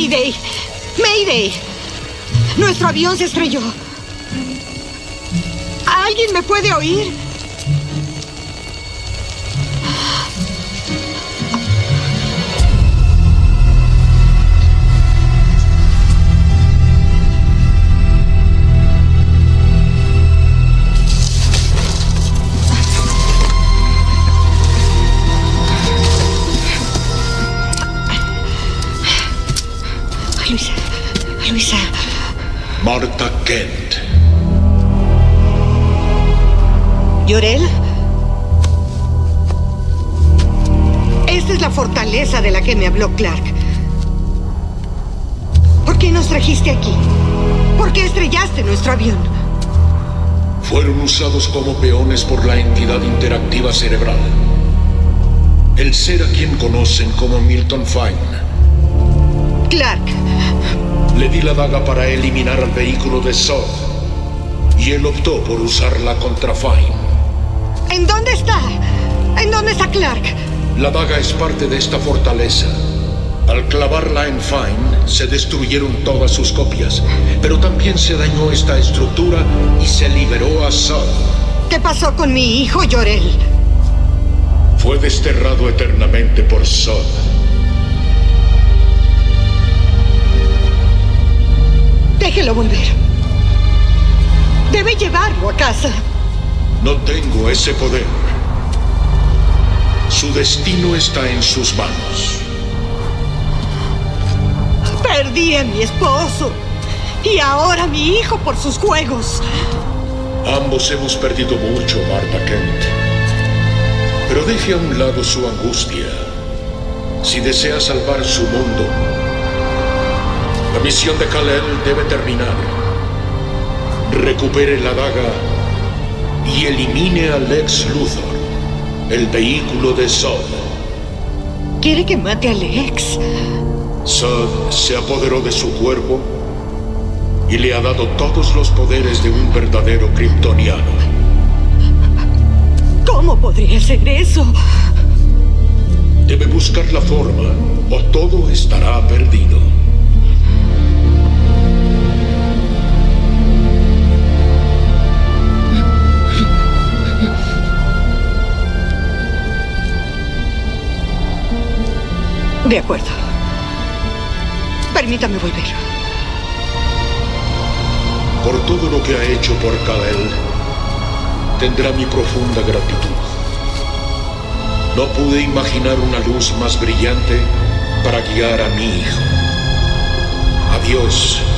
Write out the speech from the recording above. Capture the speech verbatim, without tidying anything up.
Mayday. Mayday. Nuestro avión se estrelló. ¿Alguien me puede oír? Luisa. Luisa. Martha Kent. ¿Jor-El? Esta es la fortaleza de la que me habló Clark. ¿Por qué nos trajiste aquí? ¿Por qué estrellaste nuestro avión? Fueron usados como peones por la entidad interactiva cerebral. El ser a quien conocen como Milton Fine. Clark. Le di la daga para eliminar al vehículo de Zod. Y él optó por usarla contra Fine. ¿En dónde está? ¿En dónde está Clark? La daga es parte de esta fortaleza. Al clavarla en Fine, se destruyeron todas sus copias. Pero también se dañó esta estructura y se liberó a Zod. ¿Qué pasó con mi hijo, Jor-El? Fue desterrado eternamente por Zod. Déjelo volver. Debe llevarlo a casa. No tengo ese poder. Su destino está en sus manos. Perdí a mi esposo. Y ahora a mi hijo por sus juegos. Ambos hemos perdido mucho, Martha Kent. Pero deje a un lado su angustia. Si desea salvar su mundo, la misión de Kal-El debe terminar. Recupere la daga y elimine a Lex Luthor, el vehículo de Zod. ¿Quiere que mate a Lex? Zod se apoderó de su cuerpo y le ha dado todos los poderes de un verdadero kryptoniano. ¿Cómo podría hacer eso? Debe buscar la forma o todo estará perdido. De acuerdo. Permítame volver. Por todo lo que ha hecho por Kal-El, tendrá mi profunda gratitud. No pude imaginar una luz más brillante para guiar a mi hijo. Adiós,